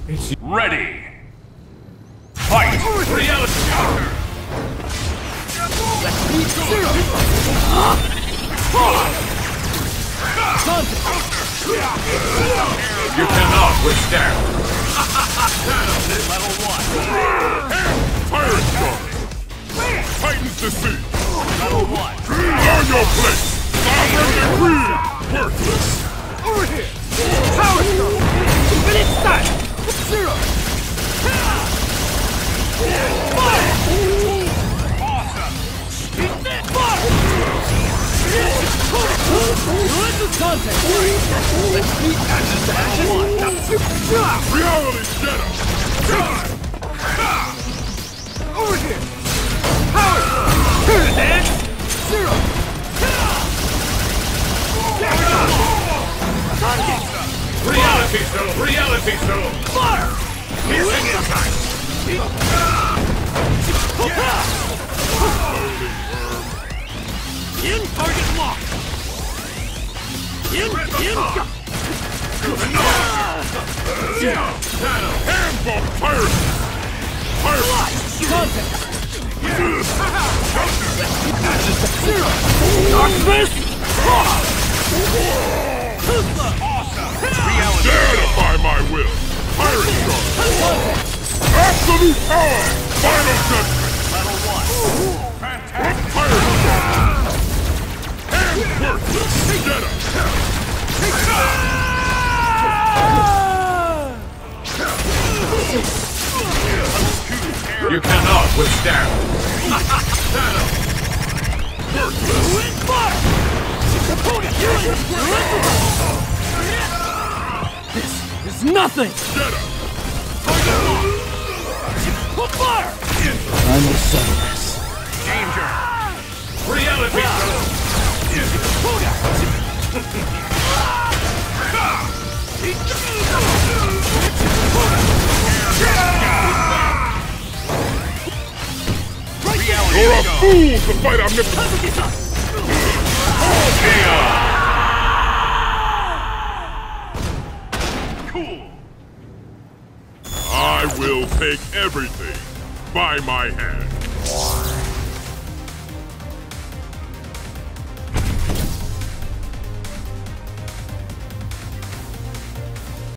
It's ready. Fight! Reality counter! You cannot withstand. Level 1. Pirate Storm! Titans defeat! Level 1. On your place! Sovereign decree! Worthless! Over here! Power Stone! Infinite Sight! Zero! Fire! Awesome! Fire! Relentless contact! Let's meet ashes to ashes! Reality Shadow! Over here! Power Stone! Here to dance! Zero! Reality Stone! Reality Stone! Fire! Piercing impact! In target lock! In! Hands off Pirate! Pirate! Contact! Zero! Dark Fist! Dare defy my will! Pirate Storm! Absolute power! Final judgment! Level 1. Fantastic! Pirate Storm! Hands worthless! Shadow! You cannot withstand. Worthless! This is nothing! Shadow! Fire! I'm the sunless. Danger! Reality Stone! You're a fool to fight omnipotence! Cool! I will take everything by my hand.